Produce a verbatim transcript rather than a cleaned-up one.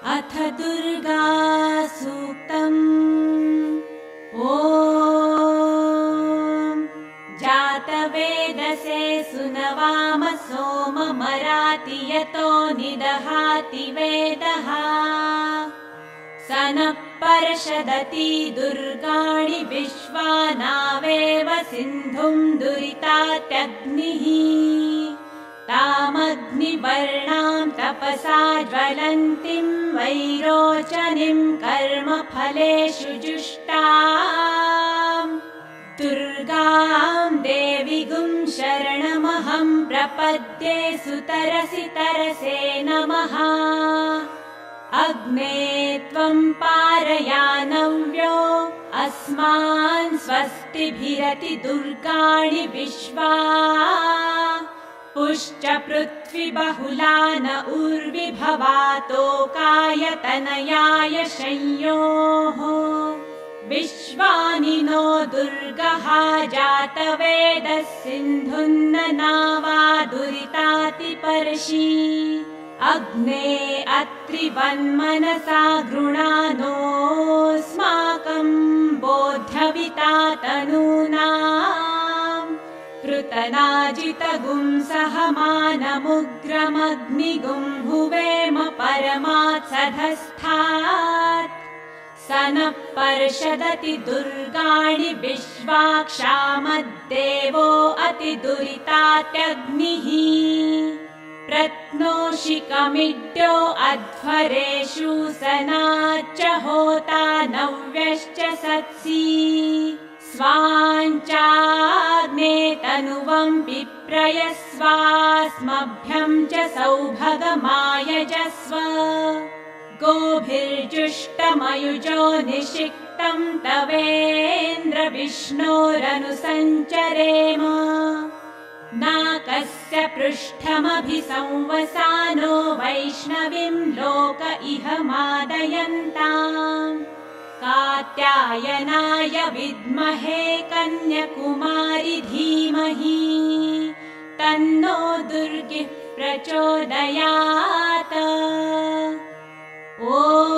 अथ दुर्गा सूक्तम्। ॐ जातवेदसे सुनवाम सोममराति यतो निदहाति वेदः। स नः पर्षदति दुर्गाणि विश्वानावेव सिन्धुं दुरितात्यग्निः। तामग्निवर्णां तपसा ज्वलन्तीं वैरोचनीं कर्मफलेषु जुष्टाम् दुर्गां देवीगुं शरणमहं प्रपद्ये। सुतरसि तरसे नमः। अग्ने त्वं पारयानव्यो अस्मान् स्वस्तिभिरति दुर्गाणि विश्वा। पुश्च पृथ्वी बहुला न उर्विभवातोकायतनयाय शंयोः। विश्वानि नो दुर्गः जातवेदः सिन्धुन्न नावा दुरितातिपर्षि। अग्ने अत्रिवन्मनसा गृणानोऽस्माकं बोध्यविता तनूनाम्। कृतनाजितगुं सहमानमुग्रमग्निगुं हुवेम परमात्सधस्थात्। स नः पर्षदति दुर्गाणि विश्वाक्षामद्देवो अतिदुरितात्यग्निः। प्रत्नोषिकमिड्यो अध्वरेषु सनाच्च होता नव्यश्च सत्सि। स्वाञ्चाग्ने तनुवं विप्रयस्वास्मभ्यं च सौभगमायजस्व। गोभिर्जुष्टमयुजो निषिक्तं तवेन्द्र विष्णोरनुसञ्चरेम। नाकस्य पृष्ठमभिसंवसानो वैष्णवीं लोक इह मादयन्ताम्। कात्यायनाय विद्महे कन्याकुमारी धीमहि। तन्नो दुर्गिः प्रचोदयात्। ॐ